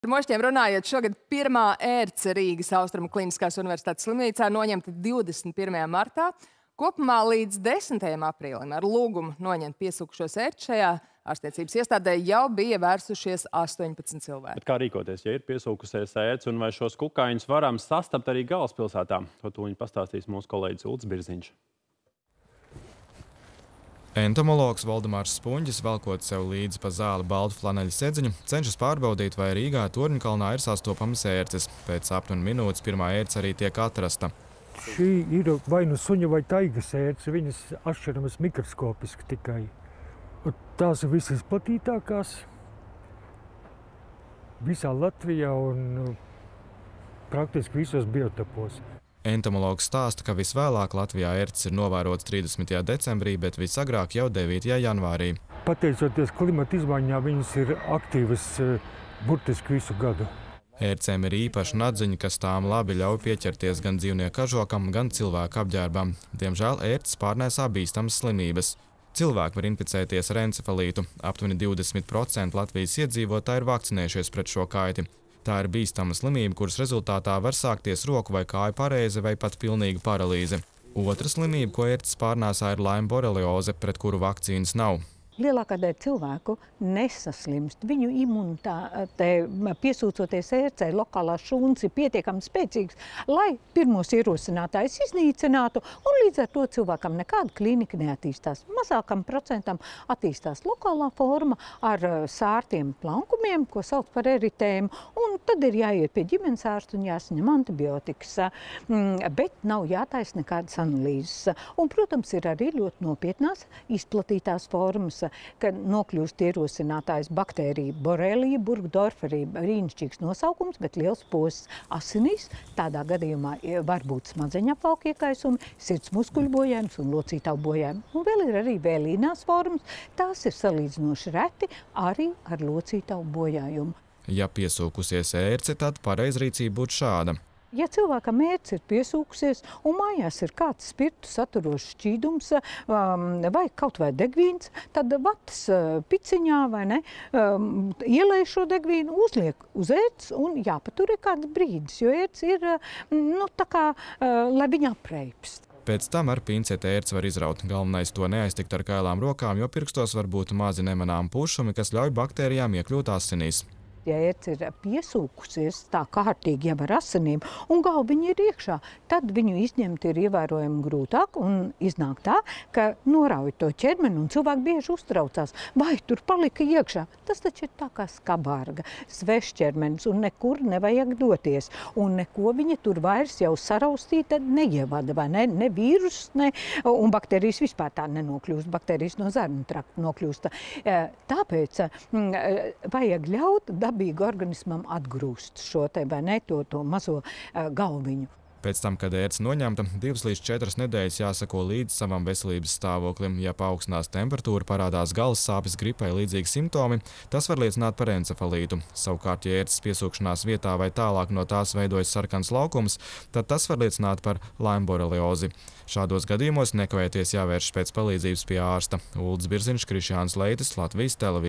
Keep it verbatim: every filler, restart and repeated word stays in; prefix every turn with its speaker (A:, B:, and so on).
A: Ar mošķiem runājot, šogad pirmā ērce Rīgas Austrumu Kliniskās universitātes slimnīcā noņemta divdesmit pirmajā martā. Kopumā līdz desmitajam aprīlim ar lūgumu noņemt piesūkušos ērčus šajā ārstniecības iestādē jau bija vērsušies astoņpadsmit cilvēki.
B: Bet kā rīkoties, ja ir piesūkusies ērce un vai šos kukaiņus varam sastapt arī galvaspilsētā? To tūlīt pastāstīs mūsu kolēģis Ulds Birziņš.
C: Entomologs Valdemārs Spunģis, velkot sev līdzi pa zāli baltu flaneļa sedziņu, cenšas pārbaudīt, vai Rīgā Torņkalnā ir sastopamas ērces. Pēc aptuveni minūtes pirmā ērce arī tiek atrasta.
D: Šī ir vai nu suņa vai taigas ērce, viņas atšķiramas mikroskopiski tikai. Un tās ir visizplatītākās visā Latvijā un praktiski visos biotopos.
C: Entomologs stāsta, ka visvēlāk Latvijā ērces ir novērotas trīsdesmitajā decembrī, bet visagrāk jau devītajā janvārī.
D: Pateicoties klimata izmaiņām, viņas ir aktīvas burtiski visu gadu.
C: Ērcēm ir īpaša nadziņa, kas tām labi ļauj pieķerties gan dzīvnieku kažokam, gan cilvēku apģērbam. Diemžēl ērces pārnēsā bīstamas slimības. Cilvēki var inficēties ar encefalītu. Aptuveni divdesmit procenti Latvijas iedzīvotāji ir vakcinējušies pret šo kaiti. Tā ir bīstama slimība, kuras rezultātā var sākties roku vai kāju parēze vai pat pilnīga paralīze. Otra slimība, ko ērces pārnēsā, ir Lyme borelioze, pret kuru vakcīnas nav.
E: Lielākā daļa cilvēku nesaslimst. Viņu imunitāte piesūcoties ērcei, lokālās šūnas ir pietiekami spēcīgas, lai pirmos ierosinātājus iznīcinātu, un līdz ar to cilvēkam nekāda klīnika neattīstās. Mazākam procentam attīstās lokālā forma ar sārtiem plankumiem, ko sauc par eritēmu, un tad ir jāiet pie ģimenes ārsta un jāsaņem antibiotikas, bet nav jātaisa nekādas analīzes. Un, protams, ir arī ļoti nopietnās izplatītās formas, kad nokļūst ierosinātājs baktērija borelija burgdorferi, brīnišķīgs nosaukums, bet liels posts asinīs. Tādā gadījumā var būt smadzeņu apvalku iekaisumi, sirds muskuļu bojājums un locītavu bojājumi. Un vēl ir arī vēlīnās formas, tās ir salīdzinoši reti arī ar locītavu bojājumu.
C: Ja piesūkusies ērce, tad pareizrīcība būtu šāda.
E: Ja cilvēkam ērce ir piesūkusies un mājās ir kāds spirtu saturošs šķīdums um, vai kaut vai degvīns, tad vatas uh, piciņā vai ne, um, ielej šo degvīnu, uzliek uz ērces un jāpatur kāds brīdis, jo ērce ir, uh, nu, tā kā, uh, lai viņa apreipst.
C: Pēc tam ar pinceti ērci var izraut. Galvenais to neaiztikt ar kailām rokām, jo pirkstos var būt mazi nemanām pušumi, kas ļauj baktērijām iekļūt asinīs.
E: Ja ērce ir piesūkusies tā kārtīgi jau ar asinīm un galviņa ir iekšā, tad viņu izņemt ir ievērojami grūtāk un iznāk tā, ka norauj to ķermeni un cilvēki bieži uztraucās. Vai tur palika iekšā? Tas taču ir tā kā skabārga, svešs ķermenis un nekur nevajag doties. Un neko viņa tur vairs jau saraustīta neievada, vai ne? Ne vīrus, ne, un baktērijas vispār tā nenokļūst. Baktērijas no zarnu trakta nokļūst. Tāpēc vajag ļaut dabīgi organismam atgrūst šo te, vai ne, to, to mazo uh, galviņu.
C: Pēc tam, kad ērce noņemta, divas līdz četras nedēļas jāsako līdz savam veselības stāvoklim. Ja paaugstinās temperatūra, parādās galvas sāpes, gripai līdzīgi simptomi, tas var liecināt par encefalītu. Savukārt, ja ērces piesūkšanās vietā vai tālāk no tās veidojas sarkans laukums, tad tas var liecināt par Lyme boreliozi. Šādos gadījumos nekavēties jāvēršas pēc palīdzības pie ārsta. Ulds Birziņš, Krišjāns Leitis, Latvijas televīzija.